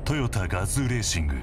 トヨタガズーレーシング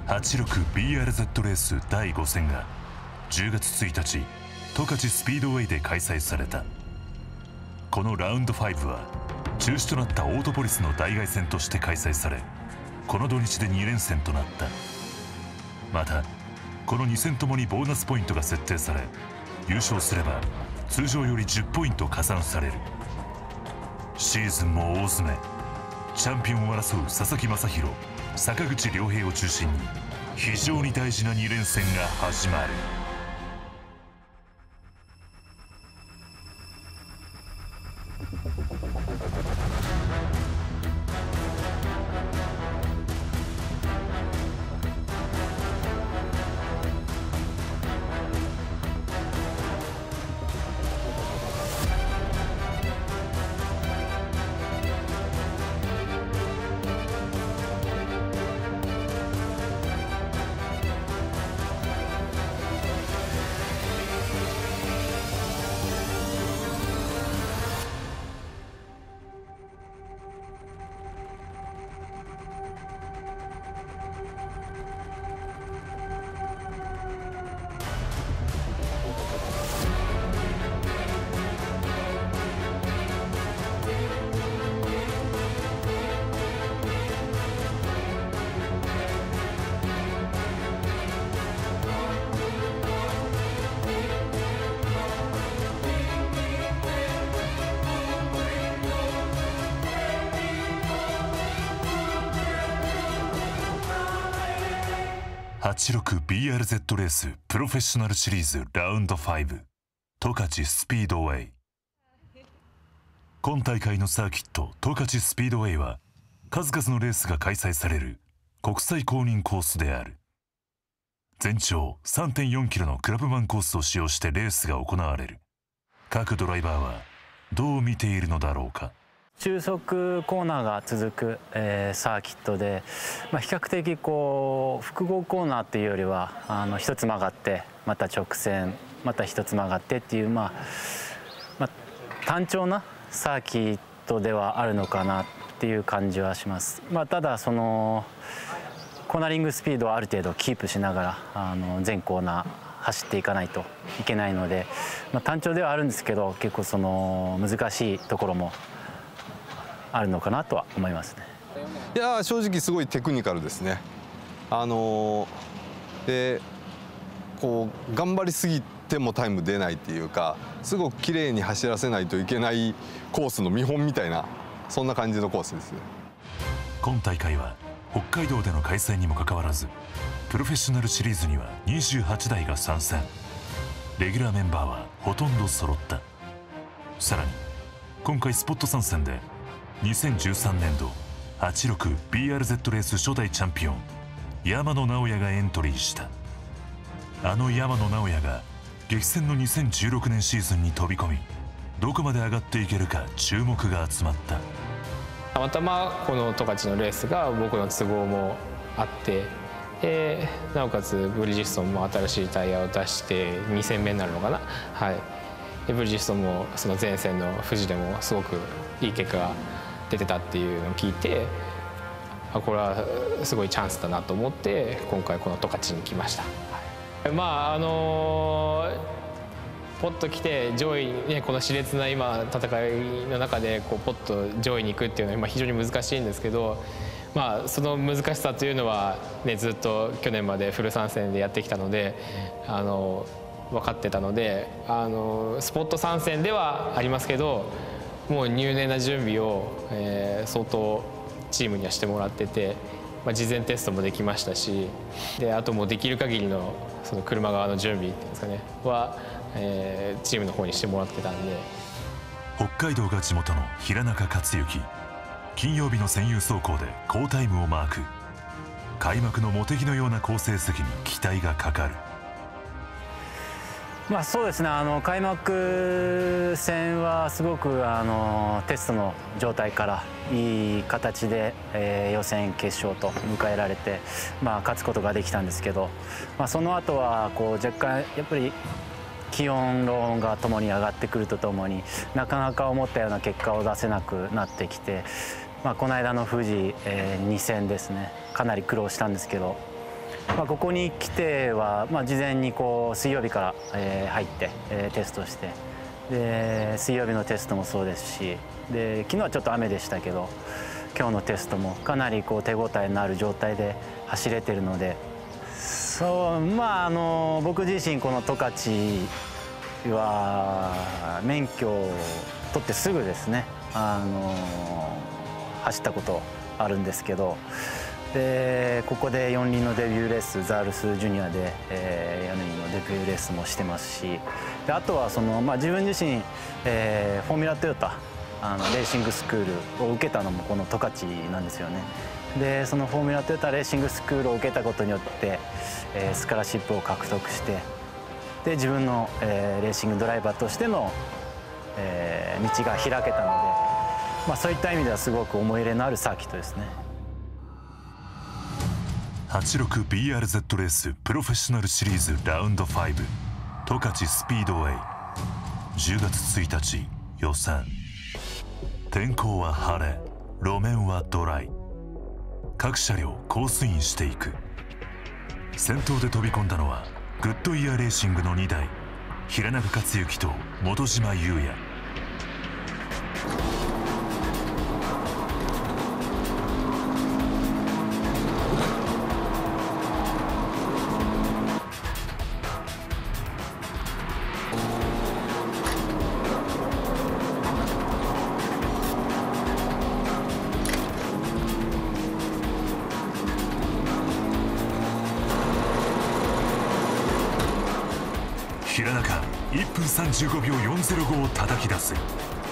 86BRZ レース第5戦が10月1日十勝スピードウェイで開催された。このラウンド5は中止となったオートポリスの代替戦として開催され、この土日で2連戦となった。またこの2戦ともにボーナスポイントが設定され、優勝すれば通常より10ポイント加算される。シーズンも大詰め、チャンピオンを争う佐々木正宏、坂口良平を中心に非常に大事な2連戦が始まる。86BRZ レースプロフェッショナルシリーズラウンド5十勝スピードウェイ。今大会のサーキット十勝スピードウェイは数々のレースが開催される国際公認コースである。全長 3.4 キロのクラブマンコースを使用してレースが行われる。各ドライバーはどう見ているのだろうか。 中速コーナーが続く、サーキットで、比較的こう複合コーナーっていうよりは一つ曲がってまた直線また一つ曲がってっていう、単調なサーキットではあるのかなっていう感じはします。ただそのコーナリングスピードをある程度キープしながら全コーナー走っていかないといけないので、単調ではあるんですけど結構その難しいところもあるのかなとは思いますね。 いや正直すごいテクニカルですね。でこう頑張りすぎてもタイム出ないっていうか、すごく綺麗に走らせないといけないコースの見本みたいな、そんな感じのコースですね。 今大会は北海道での開催にもかかわらずプロフェッショナルシリーズには28台が参戦。レギュラーメンバーはほとんど揃った。さらに今回スポット参戦で2013年度 86BRZ レース初代チャンピオン山野直哉がエントリーした。山野直哉が激戦の2016年シーズンに飛び込み、どこまで上がっていけるか注目が集まった。 たまたまこの十勝のレースが僕の都合もあって、なおかつブリヂストンも新しいタイヤを出して2戦目になるのかな、はい、でブリヂストンもその前線の富士でもすごくいい結果が出てたっていうのを聞いて、これはすごいチャンスだなと思って今回この十勝に来ました。ポッと来て上位、この熾烈な今戦いの中でポッと上位に行くっていうのは非常に難しいんですけど、その難しさというのは、ずっと去年までフル参戦でやってきたので分かってたので、スポット参戦ではありますけどもう入念な準備を、相当チームにはしてもらってて、事前テストもできましたし、であともうできる限りのその車側の準備っていうんですかねは、チームの方にしてもらってたんで。 北海道が地元の平中克之、金曜日の専有走行で好タイムをマーク。開幕の茂木のような好成績に期待がかかる。 そうですね、開幕戦はすごくテストの状態からいい形で、予選決勝と迎えられて、勝つことができたんですけど、その後は若干やっぱり気温ローンがともに上がってくるとともになかなか思ったような結果を出せなくなってきて、 この間の富士、2戦ですね、かなり苦労したんですけど、ここに来ては、事前に水曜日から、入って、テストして、で水曜日のテストもそうですし、で昨日はちょっと雨でしたけど、今日のテストもかなり手応えのある状態で走れてるので、僕自身この十勝は免許を取ってすぐですね、走ったことあるんですけど、でここで四輪のデビューレース、ザールスジュニアで、4輪のデビューレースもしてますし、であとは自分自身、フォーミュラトヨタレーシングスクールを受けたのもこの十勝なんですよね。でそのフォーミュラトヨタレーシングスクールを受けたことによって、スカラシップを獲得して、で自分の、レーシングドライバーとしての、道が開けたので、そういった意味ではすごく思い入れのあるサーキットですね。 86BRZ レースプロフェッショナルシリーズラウンド5十勝スピードウェイ、10月1日予選。天候は晴れ、路面はドライ。各車両コースインしていく。先頭で飛び込んだのはグッドイヤーレーシングの2台、平永克之と本島優也。平中1分35秒405を叩き出す。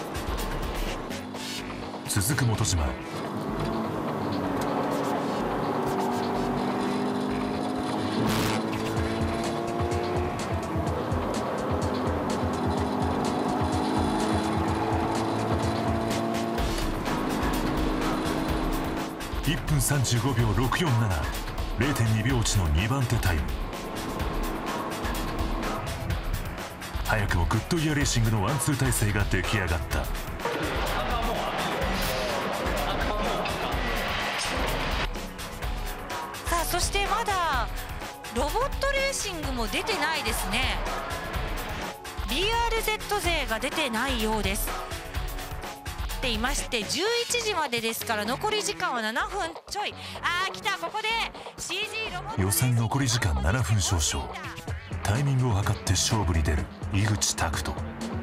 続く本島。1分35秒647、0.2 秒落ちの2番手タイム。早くもグッドイヤーレーシングのワンツー体制が出来上がった。 さあそしてまだロボットレーシングも出てないですね。 BRZ 勢が出てないようです。っていまして、11時までですから残り時間は7分ちょい。来た、ここで CG ロボット予選残り時間7分少々。タイミングを測って勝負に出る井口拓人。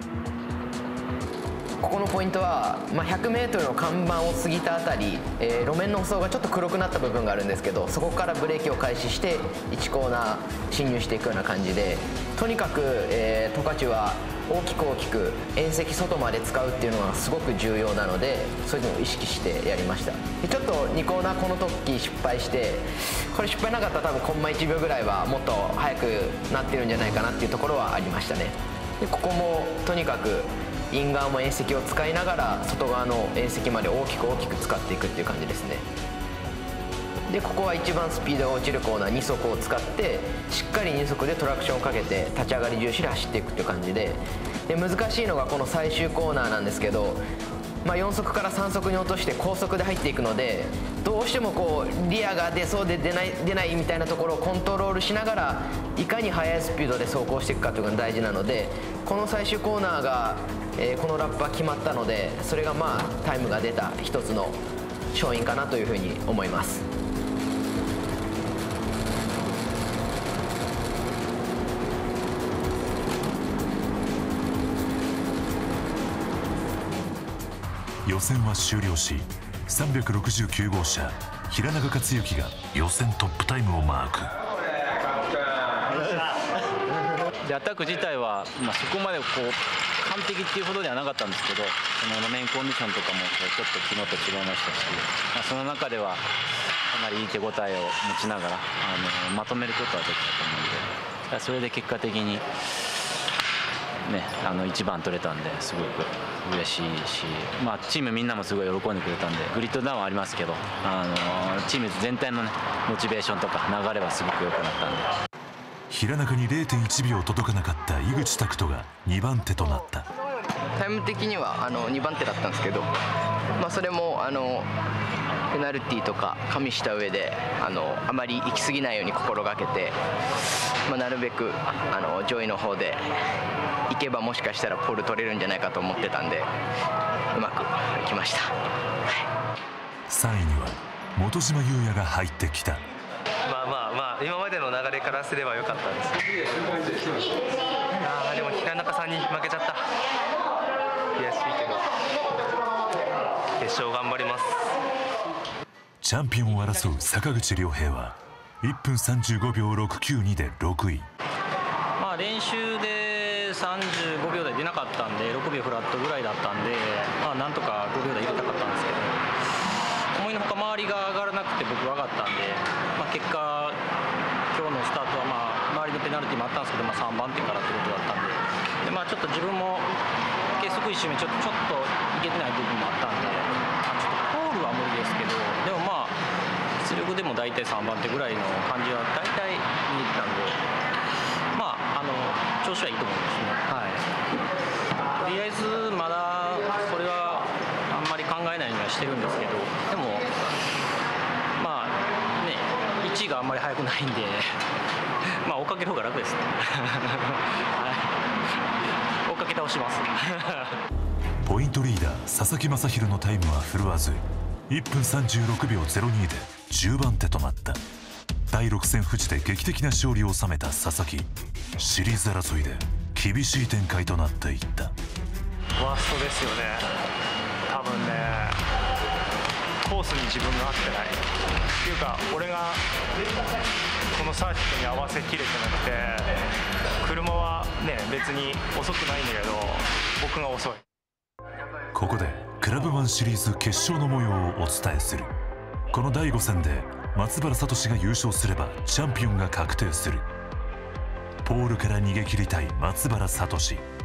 ここのポイントは、100m の看板を過ぎたあたり、路面の舗装がちょっと黒くなった部分があるんですけど、そこからブレーキを開始して1コーナー進入していくような感じで、とにかく、十勝は大きく縁石外まで使うっていうのがすごく重要なので、そういうのを意識してやりました。でちょっと2コーナーこの時失敗して、これ失敗なかったら多分コンマ1秒ぐらいはもっと速くなってるんじゃないかなっていうところはありましたね。でここもとにかくイン側も縁石を使いながら外側の縁石まで大きく使っていくっていう感じですね。でここは一番スピードが落ちるコーナー2速を使ってしっかり2速でトラクションをかけて立ち上がり重視で走っていくっていう感じで、難しいのがこの最終コーナーなんですけど、4速から3速に落として高速で入っていくので、どうしてもリアが出そうで出ないみたいなところをコントロールしながらいかに速いスピードで走行していくかというのが大事なので、この最終コーナーが、このラップは決まったので、それがタイムが出た一つの勝因かなというふうに思います。 予選は終了し、369号車平永克之が予選トップタイムをマーク。 でアタック自体は、そこまで完璧っていうほどではなかったんですけど、その路面コンディションとかもちょっと昨日と違いましたし、その中ではかなりいい手応えを持ちながらまとめることはできたと思うので、それで結果的に1番取れたんですごく嬉しいし、チームみんなもすごい喜んでくれたんで、グリッドダウンはありますけど、チーム全体の、モチベーションとか流れはすごく良くなったんで。 平中に 0.1 秒届かなかった井口拓人が2番手となった。 タイム的には2番手だったんですけど、 それもペナルティーとか加味した上であまり行き過ぎないように心がけて、なるべく上位の方で行けばもしかしたらポール取れるんじゃないかと思ってたんで、うまくいきました。 3位には本島優也が入ってきた。 今までの流れからすれば良かったです。でも平中さんに負けちゃった。悔しいけど決勝頑張ります。 チャンピオンを争う坂口良平は1分35秒692で6位。 練習で35秒台出なかったんで6秒フラットぐらいだったんで、なんとか5秒台入れたかったんですけど、思いのほか周りが上がらなくて僕上がったんで、結果今日のスタートは周りのペナルティーもあったんですけど、3番手からってことだったんで、ちょっと自分も計測1周目ちょっといけてない部分もあったんで、ちょっとポールは無理ですけど、でも出力でも大体3番手ぐらいの感じは大体見えてたんで、調子はいいと思いますね。とりあえずまだそれはあんまり考えないようにはしてるんですけど、でも1位があんまり速くないんで追っかける方が楽ですね追っかけ倒しますポイントリーダー佐々木正宏のタイムは振るわず1分36秒02で10番手となった。第6戦富士で劇的な勝利を収めた佐々木、シリーズ争いで厳しい展開となっていった。 ワーストですよね。多分ね、コースに自分が合ってないっていうか、俺がこのサーキットに合わせきれてなくて、車はね別に遅くないんだけど僕が遅い。 ここでクラブマンシリーズ決勝の模様をお伝えする。この第5戦で松原聡が優勝すればチャンピオンが確定する。ポールから逃げ切りたい松原聡。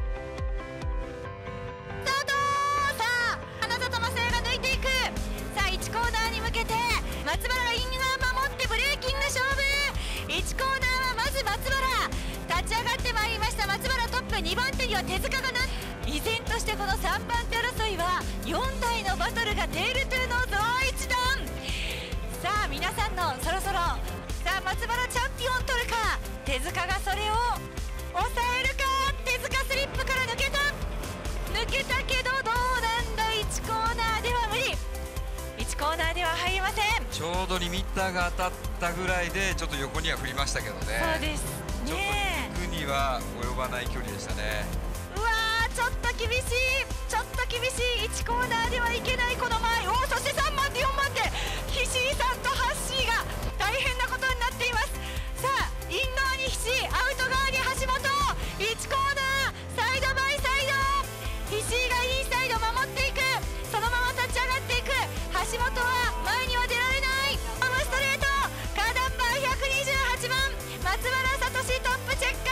2番手には手塚が依然としてこの3番手争いは4台のバトルがテールトゥーの同一段。さあ皆さんのそろそろ松原チャンピオン取るか、手塚がそれを抑えるか。手塚スリップから抜けたけどどうなんだ。1コーナーでは無理、1コーナーでは入りません。 ちょうどリミッターが当たったぐらいでちょっと横には振りましたけどね。 そうですね、 ちょっと行くには及ばない距離でしたね。 うわー、ちょっと厳しい、1コーナーではいけないこの前。そして3番手4番手菱井さんとハッシーが大変なことになっています。さあイン側に菱井、アウト側に橋本、1コーナーサイドバイサイド、菱井がインサイド守っていく、そのまま立ち上がっていく。橋本は前には出られない。ストレートカーナンバー128番松原聡トップチェッカ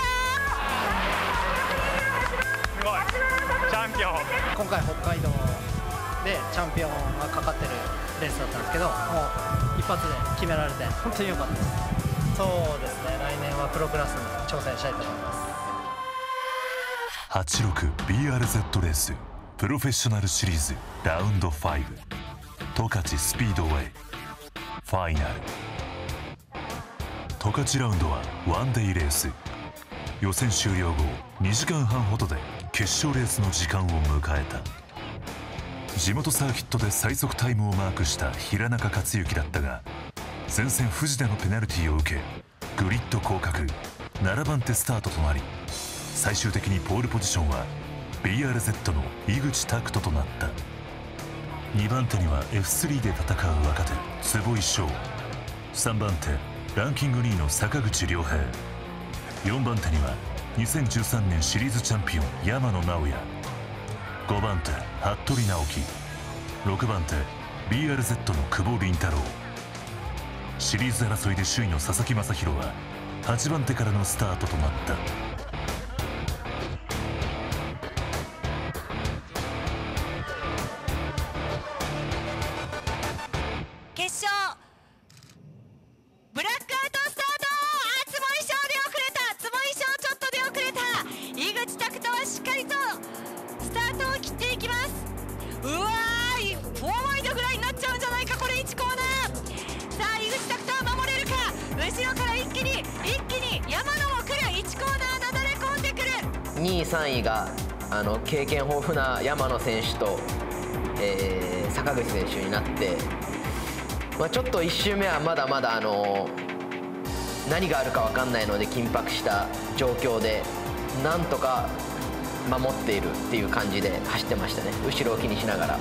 ー。 すごいチャンピオン。 今回北海道でチャンピオンがかかってるレースだったんですけど、もう一発で決められて本当に良かったです。そうですね、来年はプロクラスに挑戦したいと思います。 86BRZ レースプロフェッショナルシリーズラウンド5十勝スピードウェイファイナル。十勝ラウンドはワンデイレース。予選終了後2時間半ほどで決勝レースの時間を迎えた。地元サーキットで最速タイムをマークした平中克之だったが、前線富士でのペナルティーを受けグリッド降格、7番手スタートとなり、最終的にポールポジションは BRZ の井口拓人となった。2番手には F3 で戦う若手坪井翔、3番手ランキング2位の坂口良平、4番手には2013年シリーズチャンピオン山野直哉、5番手服部直樹、6番手 BRZ の久保麟太郎。シリーズ争いで首位の佐々木正宏は8番手からのスタートとなった。 決勝ブラックアウトスタート。坪井翔で遅れた、坪井翔ちょっとで遅れた。井口拓人はしっかりとスタートを切っていきます。うわー、フォ 2位3位が経験豊富な山野選手と、坂口選手になって、ちょっと1周目はまだまだ何があるか分かんないので緊迫した状況でなんとか守っているっていう感じで走ってましたね、後ろを気にしながら。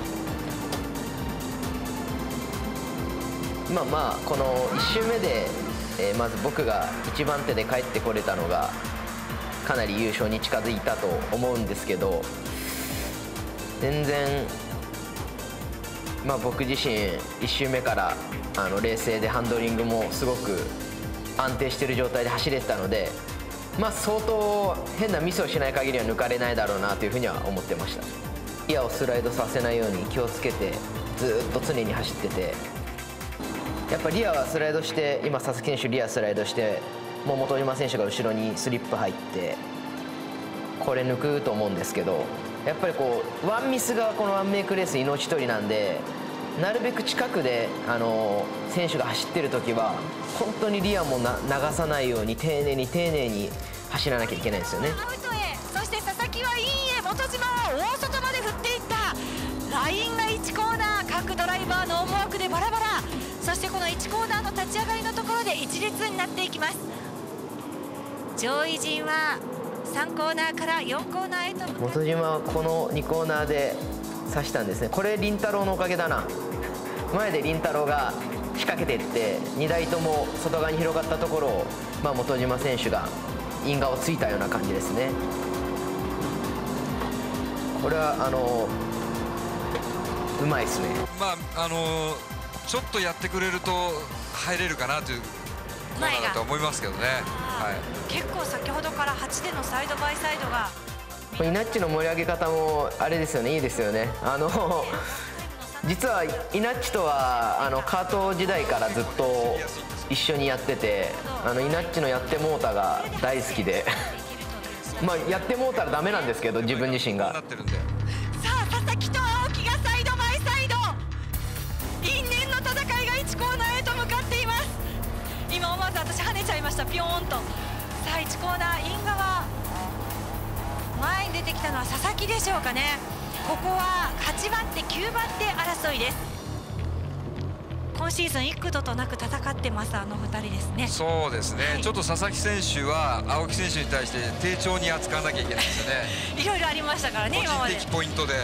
この1周目で、まず僕が1番手で帰ってこれたのがかなり優勝に近づいたと思うんですけど、全然、僕自身1周目から冷静でハンドリングもすごく安定している状態で走れてたので、相当変なミスをしない限りは抜かれないだろうなというふうには思ってました。リアをスライドさせないように気をつけてずっと常に走ってて、やっぱリアはスライドして、今佐々木選手リアスライドしてもう本島選手が後ろにスリップ入ってこれ抜くと思うんですけど、やっぱりこうワンミスがこのワンメイクレース命取りなんで、なるべく近くで選手が走ってる時は本当にリアも流さないように丁寧に走らなきゃいけないんですよね。 アウトへ、そして佐々木はインへ、本島は大外まで振っていった。ラインが1コーナー、各ドライバーの思惑でバラバラ、そしてこの1コーナーの立ち上がりのところで一列になっていきます。上位陣は3コーナーから4コーナーへと。 本島はこの2コーナーで刺したんですね。これ凛太郎のおかげだな。前で凛太郎が仕掛けていって2台とも外側に広がったところを、本島選手がイン側をついたような感じですね。これはうまいですね。 ちょっとやってくれると入れるかなというコーナーだと思いますけどね。 結構先ほどから8でのサイドバイサイドが、 イナッチの盛り上げ方もあれですよね、いいですよね。実はイナッチとはカート時代からずっと一緒にやってて、イナッチのやってモーターが大好きでやってモーターはダメなんですけど、自分自身が。 さあ佐々木と青木がサイドバイサイド、因縁の戦いが1コーナーへと向かっています。今思わず私跳ねちゃいました、ピョーンと。さあ1コーナーイン側、前に出てきたのは佐々木でしょうかね。ここは8番手9番手争いです。今シーズン幾度となく戦ってます、2人ですね。 そうですね、ちょっと佐々木選手は青木選手に対して丁重に扱わなきゃいけないですよね。 いろいろありましたからね、今まで。 個人的ポイントで。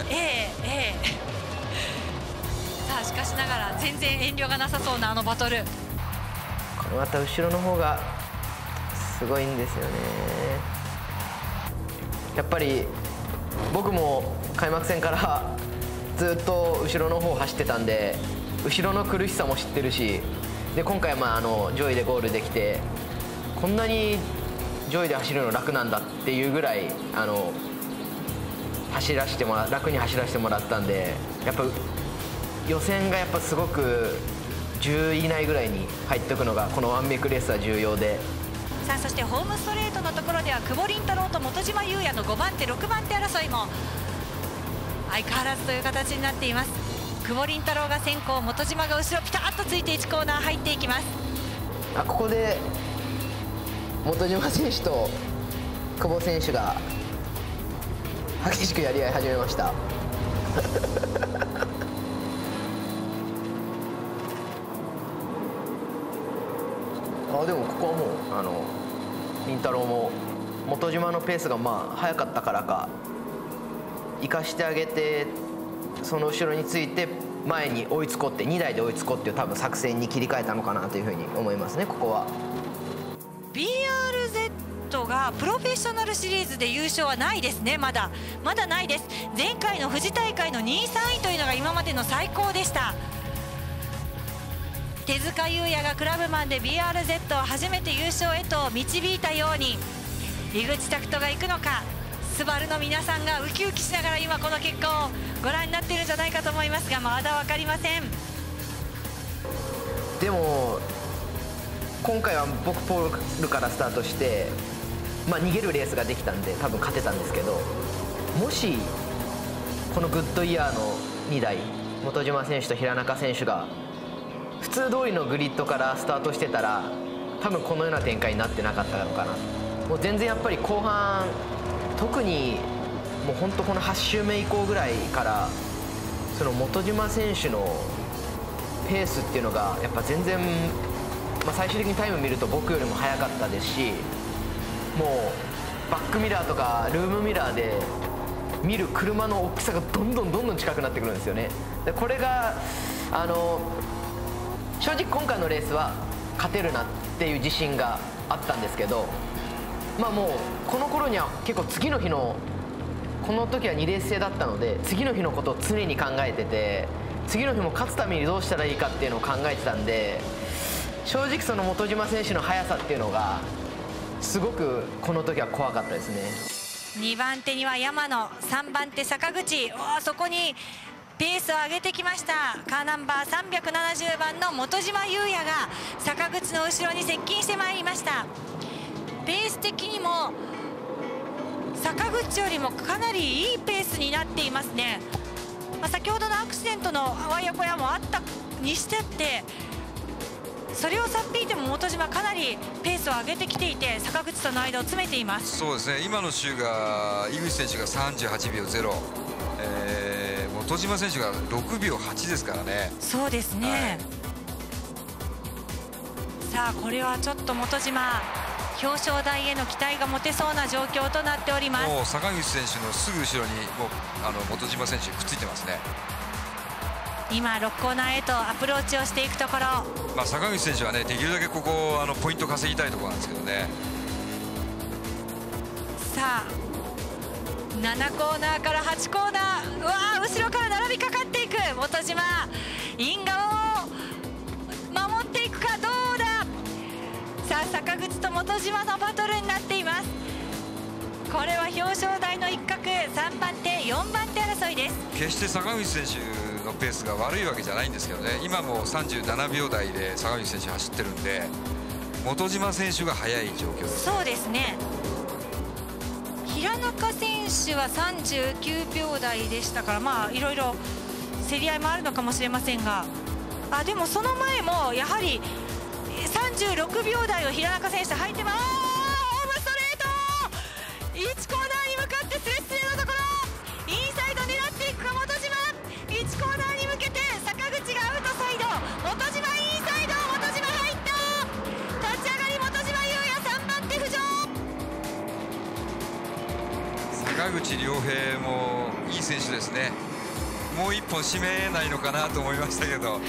さあしかしながら全然遠慮がなさそうなバトル。 これまた後ろの方がすごいんですよね。やっぱり僕も開幕戦からずっと後ろの方走ってたんで、後ろの苦しさも知ってるし、で今回上位でゴールできて、こんなに上位で走るの楽なんだっていうぐらい楽に走らせてもらったんで、やっぱ予選がやっぱすごく10位以内ぐらいに入っておくのがこのワンメイクレースは重要で。 さあそしてホームストレートのところでは久保凛太郎と本島優也の5番手6番手争いも相変わらずという形になっています。久保凛太郎が先行、本島が後ろピタッとついて1コーナー入っていきます。 ここで本島選手と久保選手が激しくやり合い始めました。でもここはもう凛太郎も本島のペースが速かったからか生かしてあげて、その後ろについて前に追いつこうって、2台で追いつこうっていう多分作戦に切り替えたのかなというふうに思いますね。ここは BRZ がプロフェッショナルシリーズで優勝はないですね。まだないです。前回の富士大会の2位3位というのが今までの最高でした。手塚優也がクラブマンで BRZ を初めて優勝へと導いたように、井口拓人が行くのか、スバルの皆さんがウキウキしながら今この結果をご覧になっているんじゃないかと思いますが、まだ分かりません。 でも今回は僕ポールからスタートして、逃げるレースができたんで多分勝てたんですけど、もしこのグッドイヤーの2台本島選手と平中選手が普通通りのグリッドからスタートしてたら多分このような展開になってなかったのかな。もう全然やっぱり後半特にもう本当この8周目以降ぐらいからその本島選手のペースっていうのがやっぱ全然、最終的にタイム見ると僕よりも速かったですし、もうバックミラーとかルームミラーで見る車の大きさがどんどん近くなってくるんですよね。でこれが正直今回のレースは勝てるなっていう自信があったんですけど、もうこの頃には結構次の日のこの時は2レース制だったので次の日のことを常に考えてて、次の日も勝つためにどうしたらいいかっていうのを考えてたんで、正直その本島選手の速さっていうのがすごくこの時は怖かったですね。 2番手には山野、3番手坂口、そこにペースを上げてきました。カーナンバー370番の本島優也が坂口の後ろに接近してまいりました。ペース的にも坂口よりもかなりいいペースになっていますね。先ほどのアクシデントのあわやこやもあったにしてってそれをさっぴいても本島かなりペースを上げてきていて坂口との間を詰めています。 そうですね、今の週が井口選手が38秒0、本島選手が6秒8ですからね。 そうですね、さあこれはちょっと本島表彰台への期待が持てそうな状況となっております。 もう坂口選手のすぐ後ろにもう本島選手くっついてますね。 今6コーナーへとアプローチをしていくところ、 坂口選手はねできるだけここポイント稼ぎたいところなんですけどね。 さあ7コーナーから8コーナー、後ろから並びかかっていく本島、因果を守っていくかどうだ。さあ坂口と本島のバトルになっています。これは表彰台の一角、3番手4番手争いです。 決して坂口選手のペースが悪いわけじゃないんですけどね、今も37秒台で坂口選手走ってるんで本島選手が速い状況です、ね、 そうですね。平中選手は39秒台でしたから、いろいろ競り合いもあるのかもしれませんが、でもその前もやはり36秒台を平中選手入ってます。ホームストレート1コーナーに向かってスレスレのところ、インサイド狙っていくか本島、1コーナーに向けて坂口がアウトサイド、本島インサイド、本島入った、立ち上がり本島優也3番手浮上。 坂口亮平もいい選手ですね。もう1本締めないのかなと思いましたけど、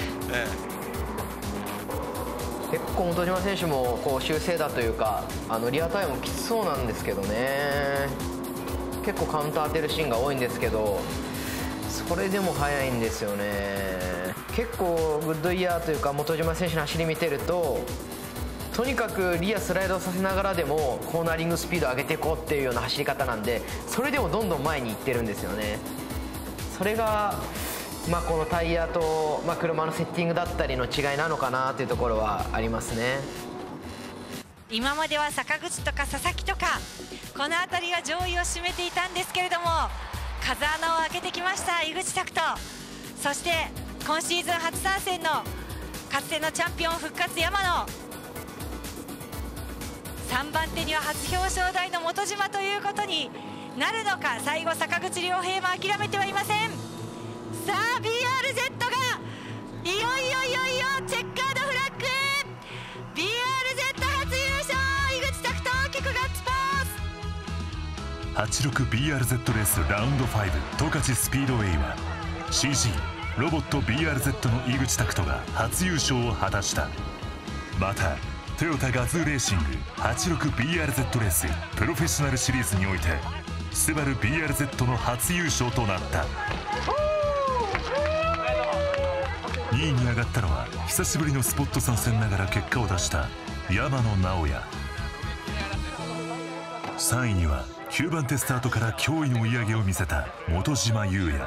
結構本島選手もこう修正だというかリアタイムきつそうなんですけどね。結構カウンター当てるシーンが多いんですけどそれでも速いんですよね。結構グッドイヤーというか本島選手の走り見てるととにかくリアスライドさせながらでもコーナリングスピード上げていこうっていうような走り方なんで、それでもどんどん前に行ってるんですよね。それがこのタイヤと、車のセッティングだったりの違いなのかなというところはありますね。 今までは坂口とか佐々木とかこの辺りが上位を占めていたんですけれども、風穴を開けてきました井口拓人、そして今シーズン初参戦のかつてのチャンピオン復活山野、3番手には初表彰台の本島ということになるのか。最後坂口亮平も諦めてはいません。さあ BRZ がいよいよチェッカードフラッグ、 BRZ 初優勝、井口拓人結構ガッツポーズ。 86BRZ レースラウンド5十勝スピードウェイは CG ロボット BRZ の井口拓人が初優勝を果たした。またトヨタガズーレーシング 86BRZ レースプロフェッショナルシリーズにおいてスバル BRZ の初優勝となった。2位に上がったのは久しぶりのスポット参戦ながら結果を出した山野直哉。3位には9番手スタートから驚異の追い上げを見せた本島優也。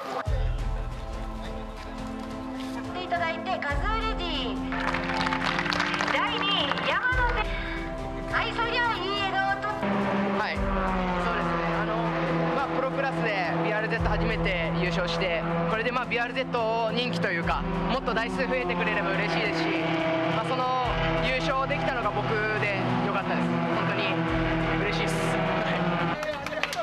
いただいてガズーレディ第2位山野で、はい、それではいい笑顔と、 はい、そうですね。プロクラスで BRZ 初めて優勝して、これでBRZ 人気というかもっと台数増えてくれれば嬉しいですし、その優勝できたのが僕でよかったです。本当に嬉しいです。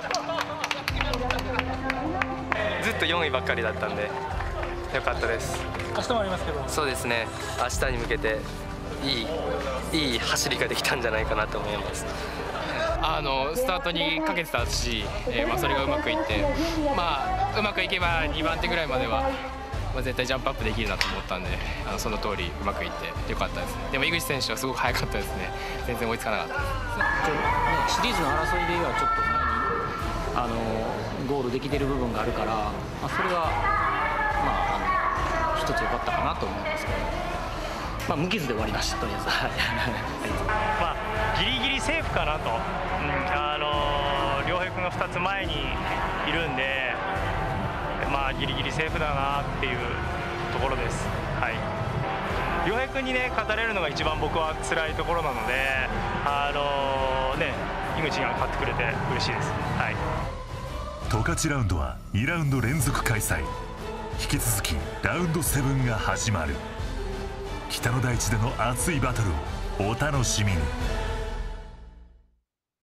ずっと4位ばっかりだったんでよかったです。 明日もありますけど。 そうですね、明日に向けていい走りができたんじゃないかなと思います。 スタートにかけてたし、それがうまくいって、うまくいけば2番手ぐらいまでは、絶対ジャンプアップできるなと思ったんで、その通りうまくいってよかったですね。でも井口選手はすごく速かったですね。全然追いつかなかったです。 シリーズの争いではちょっと前にゴールできてる部分があるから、それは一つ良かったかなと思いますけど、無傷で終わりましたとりあえず。ギリギリセーフかなと、良平君が2つ前にいるんで、ギリギリセーフだなっていうところです。はい、良平君にね勝たれるのが一番僕は辛いところなので、井口が勝ってくれて嬉しいです。はい、 十勝ラウンドは2ラウンド連続開催。引き続きラウンド7が始まる。北の大地での熱いバトルをお楽しみに。